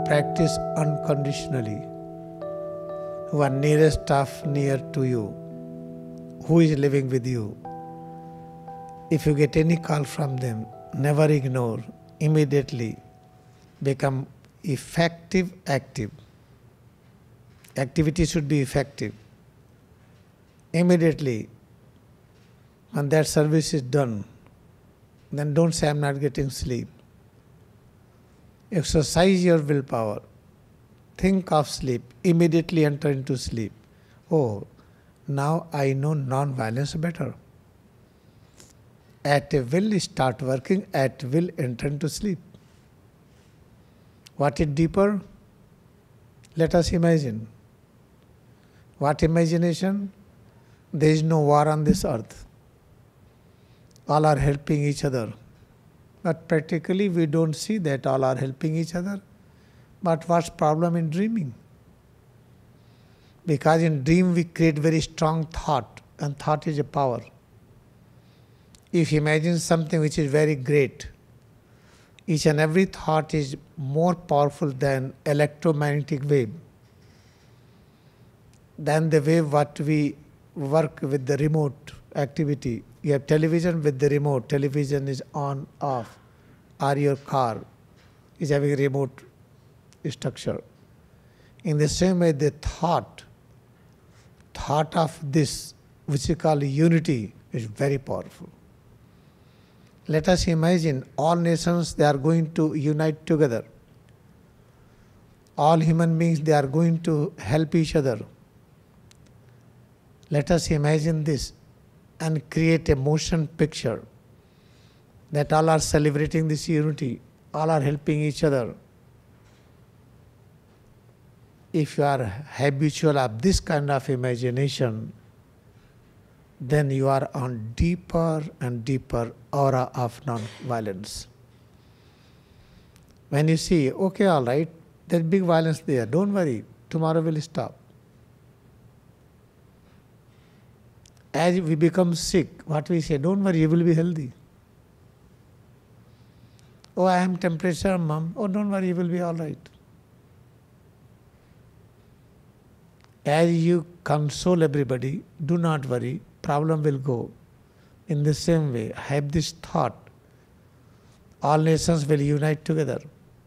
practice unconditionally, who are nearest of near to you, who is living with you. If you get any call from them, never ignore, immediately become effective active. Activity should be effective. Immediately, when that service is done, then don't say I'm not getting sleep. Exercise your willpower. Think of sleep. Immediately enter into sleep. Oh, now I know non-violence better. At will start working, at will enter into sleep. What is deeper? Let us imagine. What imagination? There is no war on this earth. All are helping each other. But practically we don't see that all are helping each other. But what's problem in dreaming? Because in dream we create very strong thought, and thought is a power. If you imagine something which is very great, each and every thought is more powerful than electromagnetic wave. Than the wave what we work with the remote activity. You have television with the remote. Television is on, off. Or your car is having a remote structure. In the same way, the thought of this, which we call unity, is very powerful. Let us imagine all nations, they are going to unite together. All human beings, they are going to help each other. Let us imagine this and create a motion picture that all are celebrating this unity, all are helping each other. If you are habitual of this kind of imagination, then you are on deeper and deeper aura of non-violence. When you see, okay, all right, there's big violence there, don't worry, tomorrow will stop. As we become sick, what we say, don't worry, you will be healthy. Oh, I am temperature, mom. Oh, don't worry, you will be all right. As you console everybody, do not worry, problem will go. In the same way, have this thought, all nations will unite together.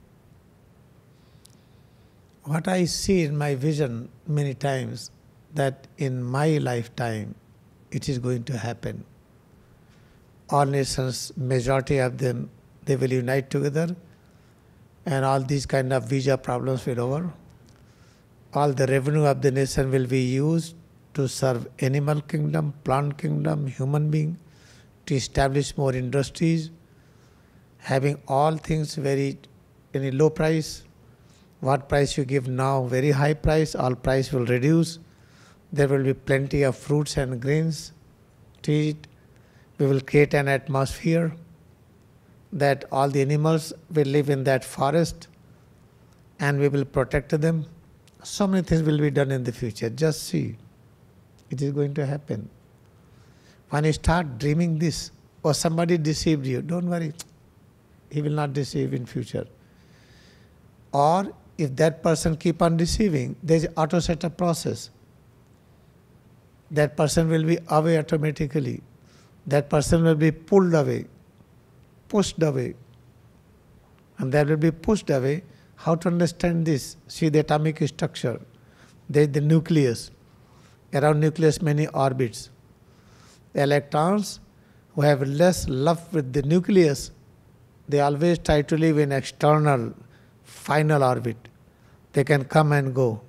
What I see in my vision many times, that in my lifetime, it is going to happen. All nations, majority of them, they will unite together, and all these kind of visa problems will over. All the revenue of the nation will be used to serve animal kingdom, plant kingdom, human being, to establish more industries, having all things very in a low price. What price you give now, very high price, all price will reduce. There will be plenty of fruits and grains to eat. We will create an atmosphere that all the animals will live in that forest, and we will protect them. So many things will be done in the future. Just see. It is going to happen. When you start dreaming this, or somebody deceived you, don't worry. He will not deceive in future. Or if that person keep on deceiving, there is auto setup process. That person will be away automatically. That person will be pulled away, pushed away. And that will be pushed away. How to understand this? See the atomic structure. There is the nucleus. Around nucleus many orbits. The electrons who have less love with the nucleus, they always try to live in external, final orbit. They can come and go.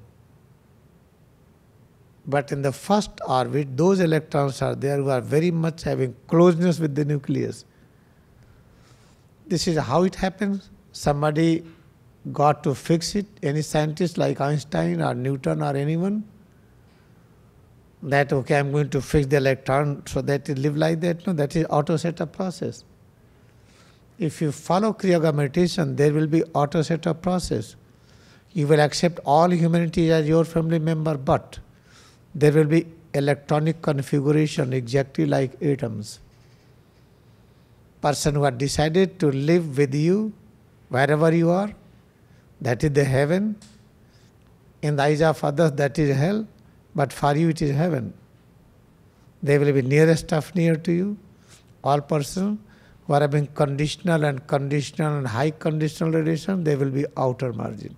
But in the first orbit, those electrons are there who are very much having closeness with the nucleus. This is how it happens. Somebody got to fix it. Any scientist like Einstein or Newton or anyone, that, okay, I'm going to fix the electron so that it live like that. No, that is auto setup process. If you follow Kriya Yoga meditation, there will be auto setup process. You will accept all humanity as your family member, but there will be electronic configuration exactly like atoms. Person who has decided to live with you wherever you are, That is the heaven. In the eyes of others, that is hell. But for you, it is heaven. They will be nearest of near to you. All persons who are having conditional and high conditional relation, they will be outer margin.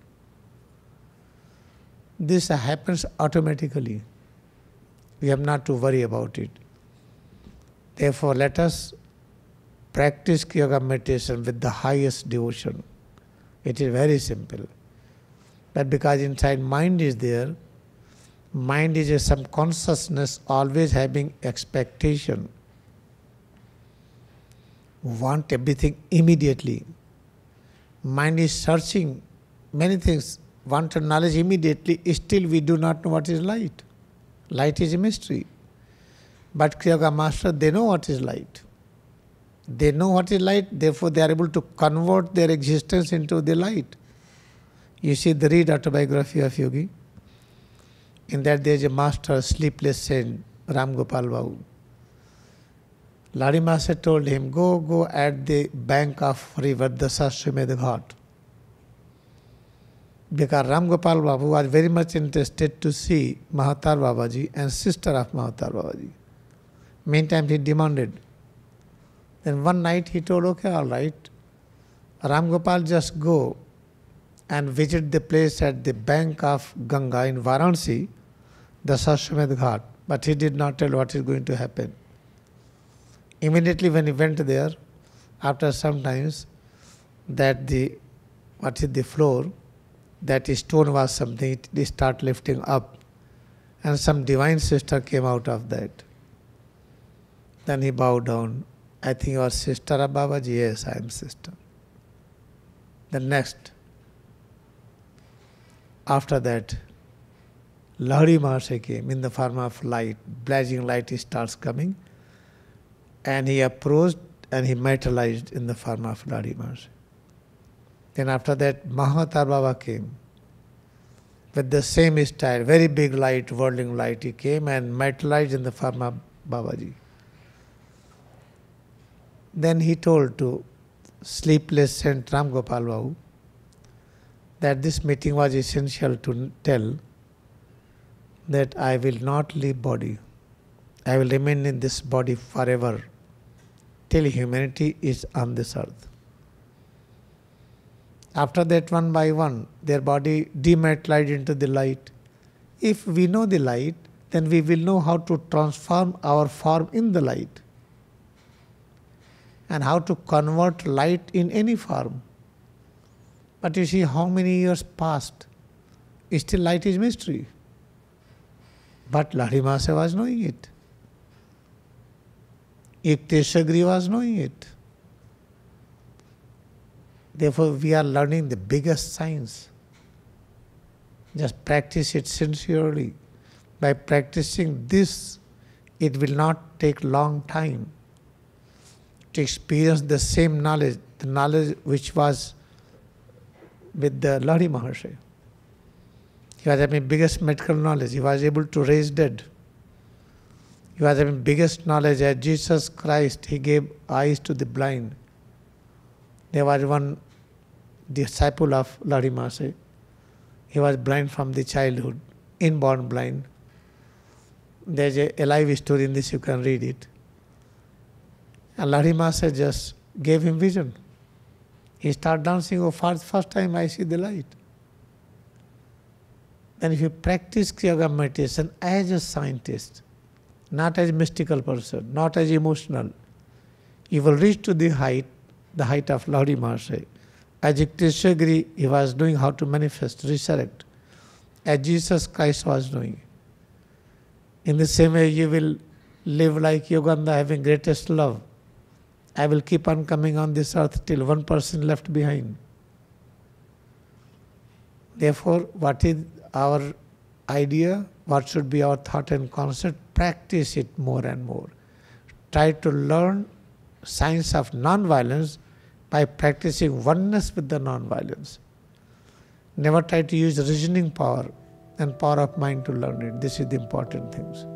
This happens automatically. We have not to worry about it. Therefore, let us practice yoga meditation with the highest devotion. It is very simple. But because inside mind is there, mind is some consciousness always having expectation. Want everything immediately. Mind is searching many things, want knowledge immediately, still we do not know what is light. Light is a mystery. But Kriya Yoga Master, they know what is light. They know what is light, therefore they are able to convert their existence into the light. You see, the read autobiography of Yogi. In that there is a master, sleepless saint, Ram Gopal Babu. Lahiri Master told him, go at the bank of river Dasashwamedh Ghat. Because Ram Gopal Babu was very much interested to see Mahatar Babaji and sister of Mahatar Babaji. Meantime he demanded. Then one night he told, okay, all right. Ram Gopal, just go and visit the place at the bank of Ganga in Varanasi, Dasashwamedh Ghat. But he did not tell what is going to happen. Immediately when he went there, after some times, that the floor, that stone was something, it start lifting up. And some divine sister came out of that. Then he bowed down. I think you are sister of Babaji? Yes, I am sister. The next, after that, Lahiri Maharshi came in the form of light. Blazing light starts coming. And he approached and he materialized in the form of Lahiri Maharshi. Then after that, Mahatar Baba came with the same style, very big light, whirling light. He came and materialized in the form of Babaji. Then he told to sleepless Saint Ram Gopal Babu that this meeting was essential to tell that I will not leave body. I will remain in this body forever till humanity is on this earth. After that, one by one, their body dematerialized into the light. If we know the light, then we will know how to transform our form in the light and how to convert light in any form. But you see how many years passed, still light is mystery. But Lahiri Maharshi was knowing it. Yukteswar was knowing it. Therefore, we are learning the biggest science. Just practice it sincerely. By practicing this, it will not take long time to experience the same knowledge, the knowledge which was with the Lahiri Maharshi. He was having biggest medical knowledge. He was able to raise dead. He was having biggest knowledge as Jesus Christ. He gave eyes to the blind. There was one disciple of Lahiri Maharshi. He was blind from the childhood, inborn blind. There's a live story in this, you can read it. And Lahiri Maharshi just gave him vision. He started dancing. Oh, for the first time I see the light. Then if you practice Yoga meditation as a scientist, not as a mystical person, not as emotional, you will reach to the height of Lahiri Maharshi. As Yukteswar, he was knowing how to manifest, resurrect, as Jesus Christ was knowing. In the same way, you will live like Yoganda, having greatest love. I will keep on coming on this earth till one person left behind. Therefore, what is our idea? What should be our thought and concept? Practice it more and more. Try to learn science of non-violence by practicing oneness with the non-violence. Never try to use reasoning power and power of mind to learn it. This is the important things.